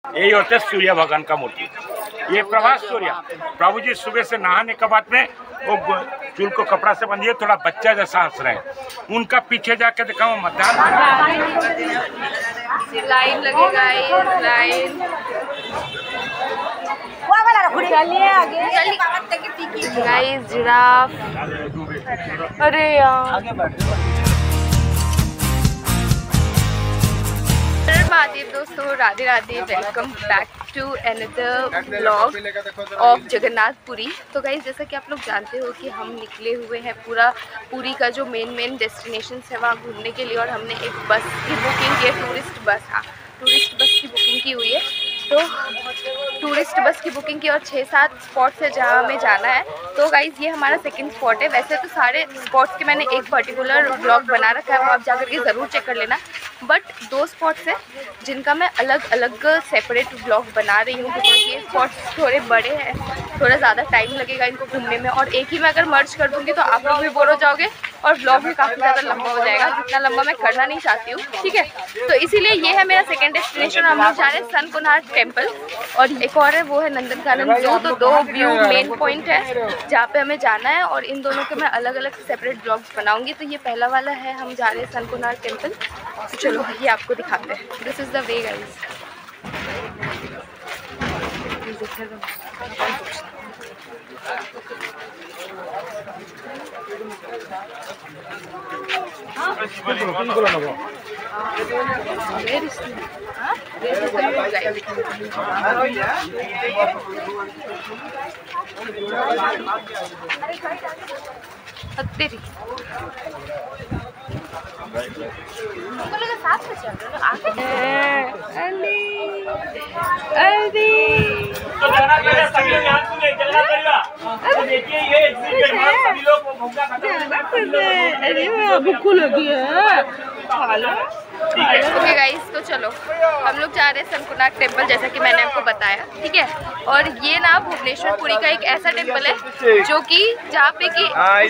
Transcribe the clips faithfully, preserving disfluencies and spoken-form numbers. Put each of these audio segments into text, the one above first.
यही होते सूर्य भगवान का मूर्ति। ये प्रभास सूर्य प्रभु जी सुबह से नहाने के बाद में वो चूल को कपड़ा से बंधिए, थोड़ा बच्चा जैसा हंस रहे हैं। उनका पीछे जाके देखा वो मतदान लाइन लगेगा, लाइन गाइस जिराफ। अरे यार महादेव दोस्तों, Radhe Radhe. Welcome back to another blog of Jagannathpuri. तो गाइस जैसा कि आप लोग जानते हो कि हम निकले हुए हैं पूरा पुरी का जो मेन मेन डेस्टिनेशन है वहाँ घूमने के लिए, और हमने एक बस की बुकिंग की है, टूरिस्ट बस। हाँ, टूरिस्ट बस की बुकिंग की हुई है। तो टूरिस्ट बस की बुकिंग की और छः सात स्पॉट्स है जहाँ हमें जाना है। तो गाइज़ ये हमारा सेकंड स्पॉट है। वैसे तो सारे स्पॉट्स के मैंने एक पर्टिकुलर ब्लॉग बना रखा है, वो आप जाकर के ज़रूर चेक कर लेना। बट दो स्पॉट्स हैं जिनका मैं अलग अलग सेपरेट ब्लॉग बना रही हूँ, बिकॉज ये स्पॉट्स थोड़े बड़े हैं, थोड़ा ज़्यादा टाइम लगेगा इनको घूमने में। और एक ही में अगर मर्ज कर दूँगी तो आप लोग भी बोर हो जाओगे और ब्लॉग भी काफ़ी ज़्यादा लंबा हो जाएगा, जितना लंबा मैं करना नहीं चाहती हूँ। ठीक है, तो इसीलिए ये है मेरा सेकेंड डेस्टिनेशन। हम लोग जा रहे हैं सन कोणार्क टेम्पल, और एक और है वो है नंदनकानन जू। तो दो व्यू मेन पॉइंट है जहाँ पे हमें जाना है, और इन दोनों के मैं अलग अलग सेपरेट ब्लॉग्स बनाऊंगी। तो ये पहला वाला है, हम जा रहे हैं सन कोणार्क टेम्पल। तो चलो ये आपको दिखाते हैं। This is the way guys. तेरी साथ में चल रहे तो जाना पड़ेगा, सभी लोग यहाँ सुने, चलना पड़ेगा। तो देखिए ये एग्जिट सभी लोग भूखा खत्म। अरे भूख लगी है। ओके गाइस, तो चलो हम लोग जा रहे हैं सन कोणार्क टेम्पल, जैसा कि मैंने आपको बताया। ठीक है, और ये ना भुवनेश्वर पुरी का एक ऐसा टेम्पल है जो कि जहाँ पे कि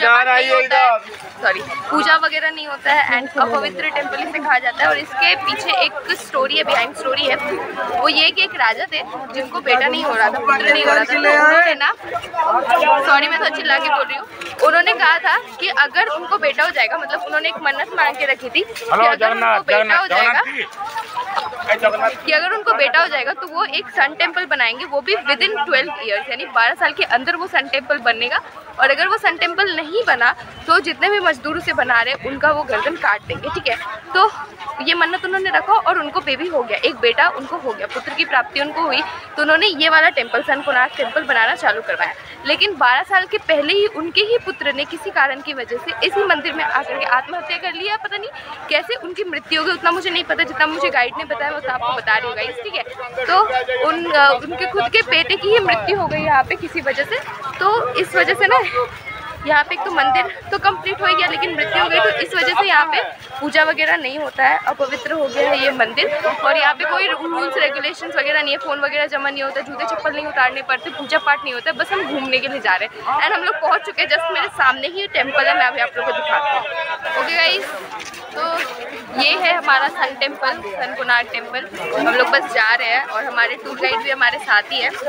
सॉरी पूजा वगैरह नहीं होता है, एंड अपवित्र टेम्पल इसे कहा जाता है। और इसके पीछे एक स्टोरी है, बिहाइंड स्टोरी है। वो ये कि एक राजा थे जिनको बेटा नहीं हो रहा था, पुत्र नहीं हो रहा था। तो उन्होंने ना, सॉरी मैं तो चिल्ला के बोल रही हूँ, उन्होंने कहा था कि अगर उनको बेटा हो जाएगा, मतलब उन्होंने एक मन्नत मांग के रखी थी कि अगर उनको बेटा हो जाएगा कि अगर उनको बेटा हो जाएगा तो वो एक सन टेम्पल बनाएंगे, वो भी विद इन ट्वेल्व ईयर्स, यानी बारह साल के अंदर वो सन टेम्पल बनेगा। और अगर वो सन टेम्पल नहीं बना तो जितने भी मजदूर उसे बना रहे उनका वो गर्दन काट देंगे। ठीक है, तो ये मन्नत उन्होंने रखा और उनको बेबी हो गया, एक बेटा उनको हो गया, पुत्र की प्राप्ति उनको हुई। तो उन्होंने ये वाला टेम्पल सन कोणार्क टेम्पल बनाना चालू करवाया। लेकिन बारह साल के पहले ही उनके ही पुत्र ने किसी कारण की वजह से इसी मंदिर में आकर के आत्महत्या कर लिया। पता नहीं कैसे उनकी मृत्यु हो गई, उतना मुझे नहीं पता, जितना मुझे गाइड ने बताया वो तो आपको बता रही होगा। ठीक है, तो उन उनके खुद के बेटे की ही मृत्यु हो गई यहाँ पे किसी वजह से। तो इस वजह से ना यहाँ पे एक तो मंदिर तो कंप्लीट हो गया, लेकिन मृत्यु हो गई। तो इस वजह से यहाँ पे पूजा वगैरह नहीं होता है, अपवित्र हो गया है ये मंदिर। और यहाँ पे कोई रूल्स रेगुलेशंस वगैरह नहीं है, फ़ोन वगैरह जमा नहीं होता, जूते चप्पल नहीं उतारने पड़ते, पूजा पाठ नहीं होता है। बस हम घूमने के लिए जा रहे हैं, एंड हम लोग पहुँच चुके हैं। जस्ट मेरे सामने ही टेम्पल है, मैं अभी आप लोग को दिखाती हूँ। ओके गाइस, तो ये है हमारा sun temple, sun Konark temple. हम लोग बस जा रहे हैं, और हमारे टूर गाइड भी हमारे साथ ही है।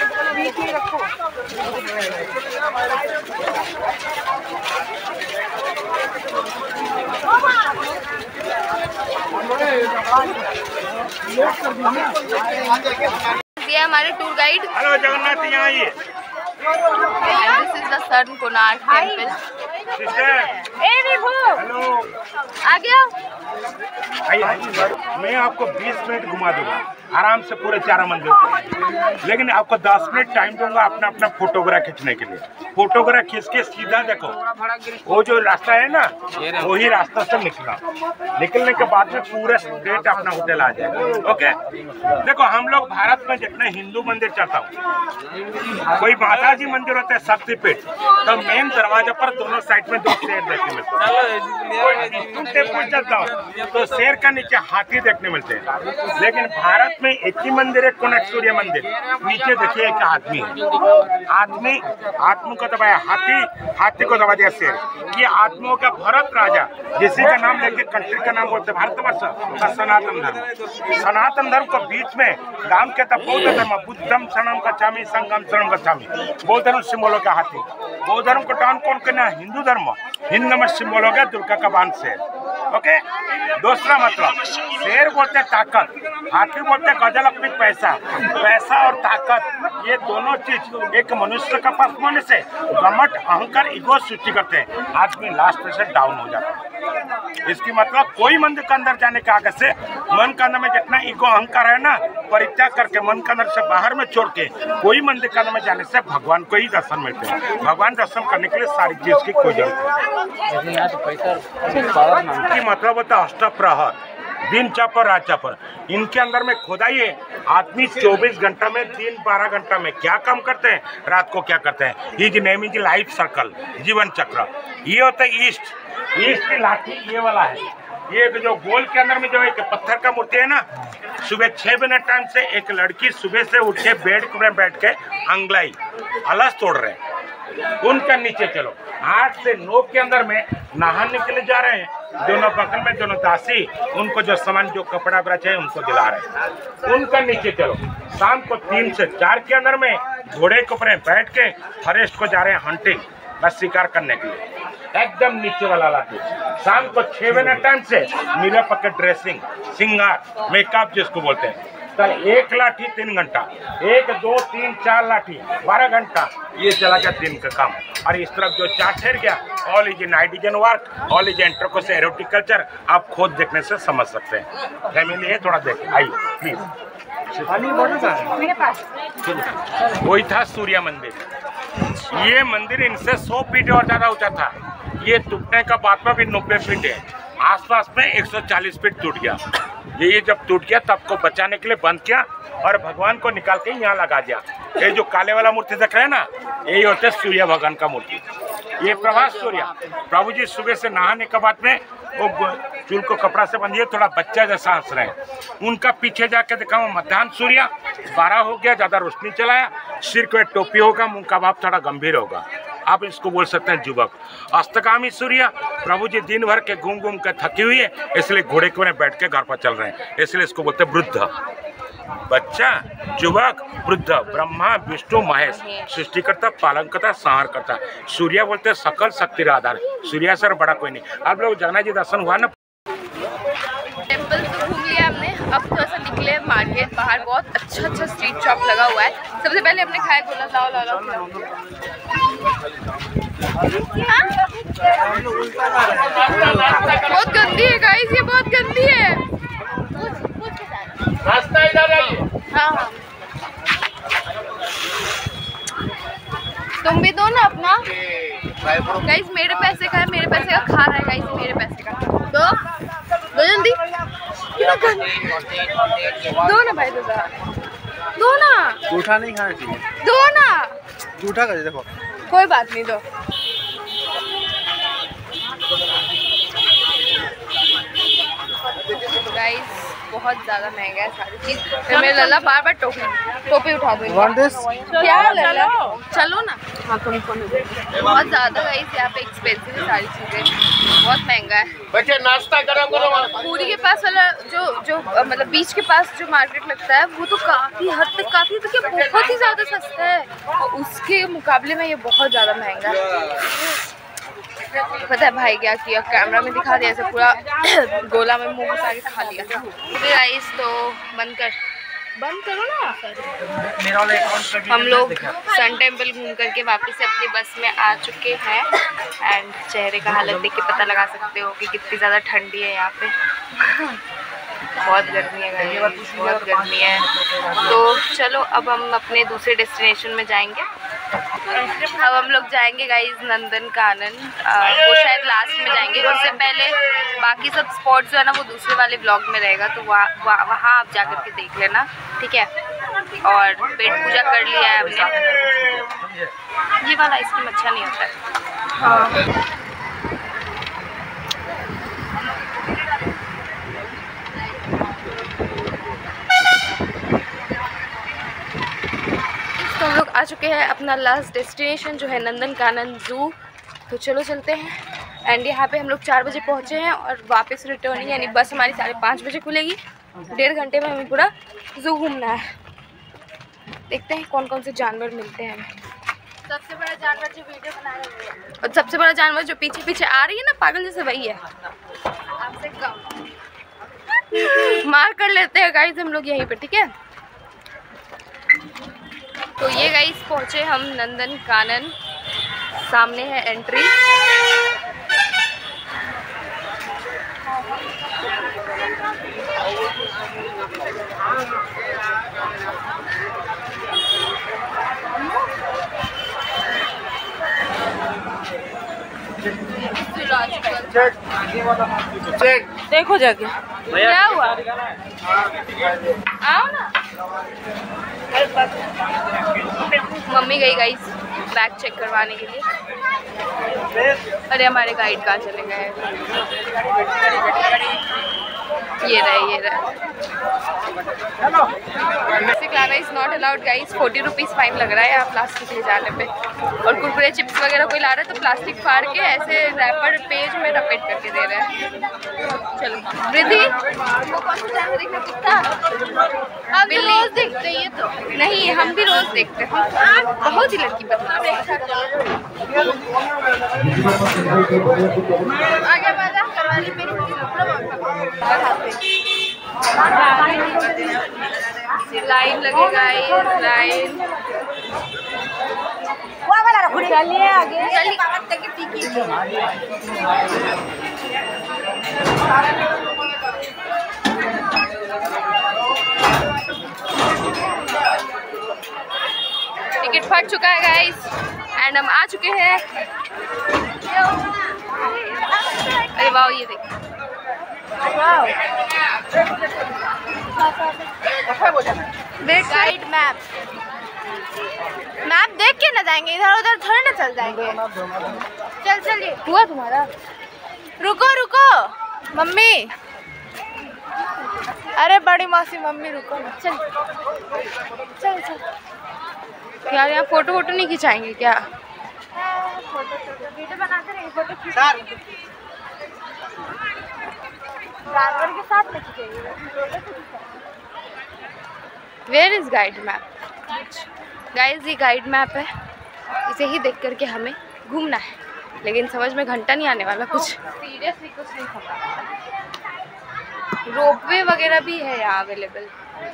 ये हमारे टूर गाइड। हेलो जगन्नाथ, यहाँ आइए। This is the sun Konark temple. Hello, आ गया। मैं आपको बीस मिनट घुमा दूंगा आराम से पूरे चार मंदिर को, लेकिन आपको दस मिनट टाइम दूंगा अपना अपना फोटोग्राफ खींचने के लिए। फोटोग्राफ खींच के सीधा देखो, वो जो रास्ता है ना, वही रास्ता से निकला। निकलने के बाद में पूरा स्ट्रेट अपना होटल आ जाएगा। ओके, देखो हम लोग भारत में जितने हिंदू मंदिर चलता हूँ, कोई माता जी मंदिर होता है शक्तिपीठ, तो मेन दरवाजा पर दोनों साइड साइड में दो शेर देखने मिलते हैं। टेम्पल चलता हो तो शेर का नीचे हाथी देखने मिलते हैं। लेकिन भारत में एक ही मंदिर है, कोणार्क सूर्य मंदिर। नीचे देखिए एक आदमी है, आदमी आत्मा को दबाया हाथी, हाथी को दबा दिया शेर। ये आत्माओं का भरत राजा, जिसी का नाम लेके कंट्री का नाम बोलते भारतवर्ष का सनातन धर्म। सनातन धर्म को बीच में दाम के तब बौद्ध धर्म, बुद्धम शरणम गच्छामि संगम शरणम गच्छामि। बौद्ध धर्म सिंबल हो गया हाथी। बौद्ध धर्म को डाउन कौन करना? हिंदू धर्म। हिंदू में सिंबल हो गया दुर्गा का बाण शेर। ओके, दूसरा मतलब शेर बोलते हैं ताकत, हाथी बोलते हैं गजलक्ष्मी पैसा। पैसा और ताकत ये दोनों चीज एक मनुष्य का पास होने से घमंड, अहंकार, ईगो सृष्टि करते हैं। आदमी लास्ट में से डाउन हो जाता है। इसकी मतलब कोई मंदिर के अंदर जाने के आगे से मन के अंदर में जितना ईगो अहंकार है ना, परित्याग करके मन के अंदर से बाहर में छोड़ के कोई मंदिर के अंदर में जाने से भगवान को ही दर्शन मिलते हैं। भगवान दर्शन करने के लिए सारी चीज की कोई जरूरत नहीं। मतलब होता है अष्टप्रहर, दिन चापर रात चापर। इनके अंदर में खोदाई है। आदमी चौबीस घंटा में दिन बारह घंटा में क्या काम करते हैं, रात को क्या करते हैं। His name is life circle, जीवन चक्र। ये होता है ईस्ट। ईस्ट की लाठी ये वाला है। ये जो गोल के अंदर में जो एक पत्थर का मूर्ति है ना, सुबह छह मिनट टाइम से एक लड़की सुबह से उठ के बेड में बैठ के अंगलाई अलस तोड़ रहे हैं। उनका नीचे चलो, आठ से नौ के अंदर में नहाने के लिए जा रहे हैं। दोनों बगल में दोनों दासी उनको जो सामान जो कपड़ा वपड़ा चाहिए उनको दिला रहे हैं। उनका नीचे चलो, शाम को तीन से चार के अंदर में घोड़े के ऊपर बैठ के फॉरेस्ट को जा रहे हैं हंटिंग, बस शिकार करने के लिए। एकदम नीचे वाला लाठी। शाम को छह मिनट टाइम से मीरा पकड़ ड्रेसिंग, सिंगार, मेकअप जिसको बोलते हैं। कल एक लाठी तीन घंटा, एक दो तीन चार लाठी बारह घंटा, ये चला गया दिन का काम। और इस तरफ जो चार ठहर गया, ऑल इज नाइटिजन वर्क, ऑल इज एंट्रोकोस एरोटिक कल्चर। आप खुद देखने से समझ सकते हैं। फैमिली है, थोड़ा देख आइए प्लीज। मेरे पास वही था सूर्य मंदिर। ये मंदिर इनसे सौ फीट और ज्यादा ऊंचा था। ये टूटने का बाद में भी नब्बे फीट है। आसपास में एक सौ चालीस फीट टूट गया। ये जब टूट गया तब को बचाने के लिए बंद किया और भगवान को निकाल के यहाँ लगा दिया। ये जो काले वाला मूर्ति देख रहे हैं ना, यही होते हैं सूर्य भगवान का मूर्ति। ये प्रभास सूर्य प्रभु जी सुबह से नहाने के बाद में वो चूल को कपड़ा से बंधिए, थोड़ा बच्चा जैसा हंस रहे हैं। उनका पीछे जाके देखा मध्यान्ह सूर्य बारह हो गया, ज्यादा रोशनी चलाया, सिर पे टोपी होगा, मुंह का भाव थोड़ा गंभीर होगा। आप इसको बोल सकते हैं युवक। अस्तगामी सूर्य प्रभु जी दिन भर के घूम घूम के थकी हुई है, इसलिए घोड़े के बैठ के घर पर चल रहे हैं, इसलिए इसको बोलते हैं वृद्ध। बच्चा, युवक, वृद्ध, ब्रह्मा विष्णु महेश, सृष्टिकर्ता, पालनकर्ता, संहारकर्ता। सूर्य बोलते हैं सकल शक्ति का आधार। सूर्य सर बड़ा कोई नहीं। आप लोग जगन्नाथ जी दर्शन हुआ ना, टेम्पल तो घूम लिया हमने। अब थोड़ा सा निकले मार्केट, बाहर बहुत अच्छा अच्छा स्ट्रीट शॉप लगा हुआ है। सबसे पहले हमने खाया गोला लाओ लाओ लाओ। बहुत गंदी है गाइस, ये बहुत गंदी है। रास्ता इधर है। हाँ हाँ, तुम भी दो ना अपना। गाइस मेरे पैसे का है, मेरे पैसे का खा रहा है गाइस, मेरे पैसे का। दो दो जल्दी, दो ना भाई, दो दो ना। जूठा नहीं खाना चाहिए, दो ना। जूठा कर देखो, कोई बात नहीं, दो। गाइस बहुत ज़्यादा महंगा है सारी चीज़। फिर मेरे लल्ला बार बार टोपी टोपी उठा दो। क्या लल्ला, चलो ना। बहुत ज़्यादा गाइस यहाँ पे एक्सपेंसिव है सारी चीज़ें, बहुत महंगा है। बच्चे नाश्ता गरम करो। पूरी के पास वाला जो जो मतलब बीच के पास जो मार्केट लगता है वो तो काफ़ी हद तक काफ़ी तो क्या बहुत ही ज़्यादा सस्ता है, और उसके मुकाबले में ये बहुत ज़्यादा महंगा है। पता है भाई क्या किया, कैमरा में दिखा दिया ऐसे पूरा गोला में मुंह घुसा के खा लिया। गाइस तो बंद कर बंद करो ना। हम लोग सन टेम्पल घूम करके वापस से अपनी बस में आ चुके हैं। एंड चेहरे का हालत देख के पता लगा सकते हो कि कितनी ज़्यादा ठंडी है यहाँ पे। बहुत गर्मी है गाइस, बहुत गर्मी है। तो चलो अब हम अपने दूसरे डेस्टिनेशन में जाएंगे। अब हम लोग जाएंगे गाइस नंदन कानन, वो शायद लास्ट में जाएंगे। उससे पहले बाकी सब स्पॉट जो है ना वो दूसरे वाले ब्लॉग में रहेगा, तो वहाँ वहाँ आप जा कर के देख लेना, ठीक है। और पेट पूजा कर लिया है हमने। ये वाला आइसक्रीम अच्छा नहीं होता है। हाँ आ चुके हैं अपना लास्ट डेस्टिनेशन जो है नंदन कानन जू। तो चलो चलते हैं। एंड यहाँ पे हम लोग चार बजे पहुँचे हैं और वापस रिटर्निंग यानी बस हमारी साढ़े पाँच बजे खुलेगी। डेढ़ घंटे में हमें पूरा जू घूमना है। देखते हैं कौन कौन से जानवर मिलते हैं हमें। सबसे बड़ा जानवर जो वीडियो बना रहे हैं और सबसे बड़ा जानवर जो पीछे पीछे आ रही है ना पागल जैसे, वही है। आपसे कम मार कर लेते हैं गाइस हम लोग यहीं पे, ठीक है। तो ये गाइस पहुँचे हम नंदन कानन, सामने है एंट्री। देखो जाके क्या हुआ, आओ ना। मम्मी गई गाइस बैग चेक करवाने के लिए। अरे हमारे गाइड कहाँ चले गए? ये रहे ये रहे। प्लास्टिक लाना is not allowed guys. Forty rupees fine लग रहा है यहाँ प्लास्टिक ले जाने पे। और कुरकुरे चिप्स वगैरह कोई ला रहा है तो प्लास्टिक फाड़ के ऐसे रैपर पेज में रपेट करके दे रहे हैं। चलो रिद्धि, वो कौन सा जानवर देखना कुत्ता? हम भी रोज देखते हैं ये तो। नहीं हम भी रोज देखते हैं, बहुत ही लड़की बदमाश। आगे बाजा करवाली पे लाइन लगेगा ये लाइन। चलिए आगे टिकट फट चुका है गाइस एंड हम आ चुके हैं। अरे वाह ये देख, देख गाइड मैप मैप देख के ना जाएंगे, इधर उधर थोड़ी ना चल जाएंगे। चल चलिए। हुआ तुम्हारा? रुको रुको मम्मी, अरे बड़ी मौसी मम्मी रुको ना। चल चल चल। यार यहाँ फोटो वोटो नहीं खिंचाएंगे क्या? फोटो वीडियो बनाते रहेंगे, फोटो खींच जानवर के साथ नहीं खींचेंगे। Where is guide map? Guys ये गाइड मैप है, इसे ही देख करके हमें घूमना है। लेकिन समझ में घंटा नहीं आने वाला कुछ। सीरियसली कुछ नहीं खबर। रोपवे वगैरह भी है यहाँ अवेलेबल।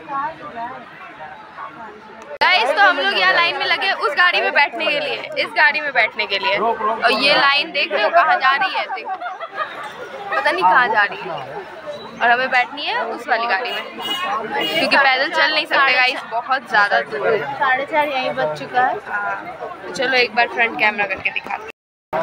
गाइस तो हम लोग यहाँ लाइन में लगे उस गाड़ी में बैठने के लिए, इस गाड़ी में बैठने के लिए। और ये लाइन देख रहे हो कहाँ जा रही है? देख पता नहीं कहाँ जा रही है। और हमें बैठनी है उस वाली गाड़ी में क्योंकि पैदल चल नहीं सकते गाइस, बहुत ज़्यादा दूर है। साढ़े चार यहीं बज चुका है। तो चलो एक बार फ्रंट कैमरा करके दिखाते हैं।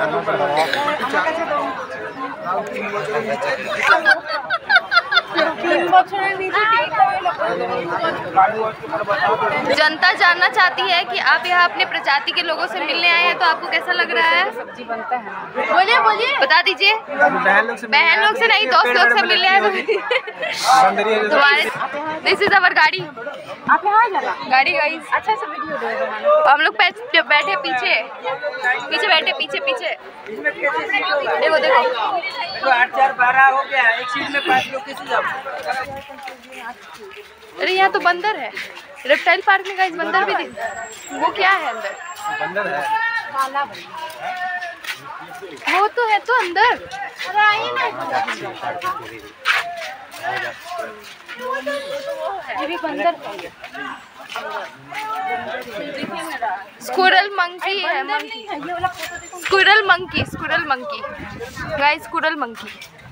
जनता जानना चाहती है कि आप यहाँ अपने प्रजाति के लोगों से मिलने आए हैं, तो आपको कैसा लग रहा है? सब्जी बनता है। बोलिए बोलिए बता दीजिए। बहन लोग से बहन लोग से नहीं, दोस्त लोग से मिलने आए तुम्हारे। दिस इज अवर गाड़ी। आप यहाँ जाना गाड़ी गाइस। अच्छा से वीडियो दो। हम लोग बैठे पीछे पीछे बैठे पीछे पीछे देखो देखो आठ चार बारह हो गया, एक सीट में पाँच लोग कैसे जाओ? अरे यहाँ तो बंदर है। रेप्टाइल पार्क में गाइस बंदर भी दिख। वो क्या है अंदर? बंदर है। काला वो तो है तो अंदर। अरे आइए ना, ये भी बंदर है। स्क्विरल मंकी है, monkey squirrel monkey squirrel monkey guys, squirrel monkey.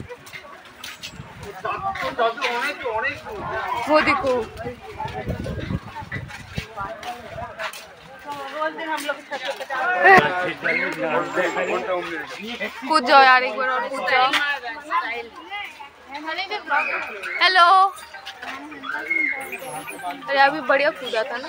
वो देखो कूद जाओ यार एक बार और कूद जाओ। हेलो, अरे अभी बढ़िया कूदा था ना।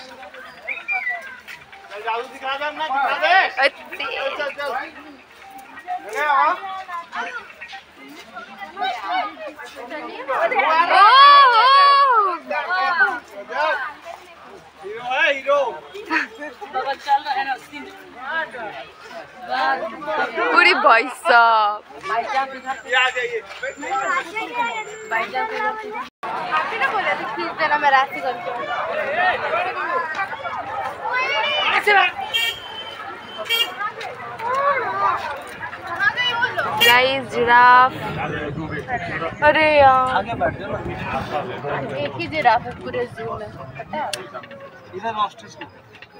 पूरी भाई साहब आपने ना बोला था खींच देना, मैं रास्ते करके गाइस जिराफ। अरे यार आगे बढ़ जाओ। एक ही जिराफ है पूरे जू में, इधर ऑस्ट्रिच को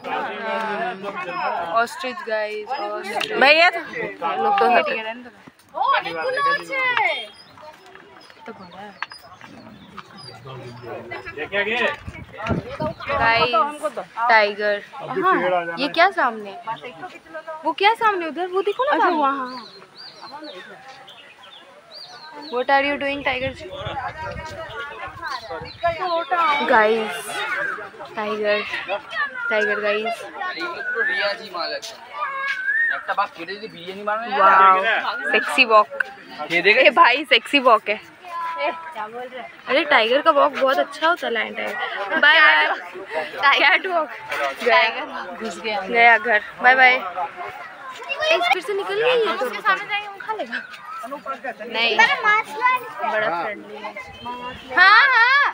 ऑस्ट्रिच गाइस। भैया तो लोग तो हटे ও অনেকগুলো আছে तो बड़ा है देखेंगे गाइस टाइगर। ये क्या सामने, वो क्या सामने उधर, वो देखो ना वहाँ। What are you doing, tiger? Guys, tiger, tiger, guys. Wow, sexy walk. ये भाई sexy walk है। अरे टाइगर का वॉक बहुत अच्छा होता है, lion tiger. Bye bye cat walk. Tiger घुस गया गया घर। Bye bye. फिर से निकल गई है, उसके सामने जाएंगे हम खा लेगा। नहीं बड़ा फ्रेंडली है। हाँ हाँ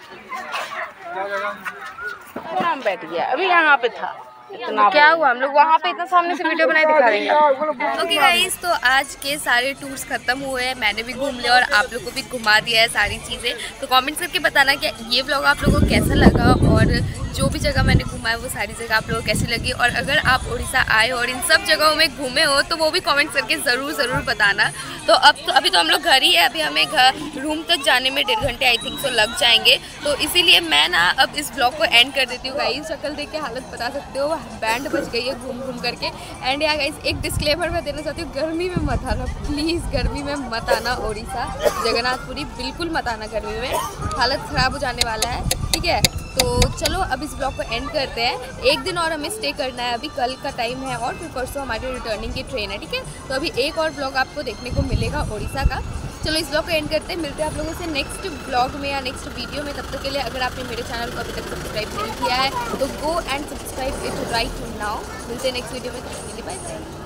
नाम बैठ गया, अभी यहाँ पे था। तो क्या हुआ, हम लोग वहाँ पे इतना सामने से वीडियो बनाए दिखा रहे हैं। ओके गाइस, तो आज के सारे टूर्स खत्म हुए हैं, मैंने भी घूम लिया और आप लोग को भी घुमा दिया है सारी चीज़ें। तो कमेंट्स करके बताना कि ये व्लॉग आप लोगों को कैसा लगा और जो भी जगह मैंने घुमा है वो सारी जगह आप लोगों को कैसी लगी। और अगर आप उड़ीसा आए और इन सब जगहों में घूमे हो तो वो भी कमेंट्स करके ज़रूर ज़रूर बताना। तो अब तो अभी तो हम लोग घर ही है, अभी हमें घर रूम तक जाने में डेढ़ घंटे आई थिंक तो लग जाएंगे। तो इसीलिए मैं ना अब इस ब्लॉग को एंड कर देती हूँ। गाइस शक्ल देख के हालत बता सकते हो, बैंड बज गई है घूम घूम करके। एंड यार गाइस एक डिस्क्लेमर मैं देना चाहती हूँ, गर्मी में मत आना प्लीज़, गर्मी में मत आना उड़ीसा जगन्नाथपुरी, बिल्कुल मत आना गर्मी में, हालत ख़राब हो जाने वाला है। ठीक है, तो चलो अब इस ब्लॉग को एंड करते हैं। एक दिन और हमें स्टे करना है, अभी कल का टाइम है और फिर परसों हमारी रिटर्निंग की ट्रेन है। ठीक है, तो अभी एक और ब्लॉग आपको देखने को मिलेगा उड़ीसा का। चलो इस ब्लॉग को एंड करते हैं, मिलते हैं आप लोगों से नेक्स्ट ब्लॉग में या नेक्स्ट वीडियो में। तब तक के लिए अगर आपने मेरे चैनल को अभी तक सब्सक्राइब नहीं किया है तो go and subscribe it right now. मिलते हैं नेक्स्ट वीडियो में, तब तक के लिए बाय बाय।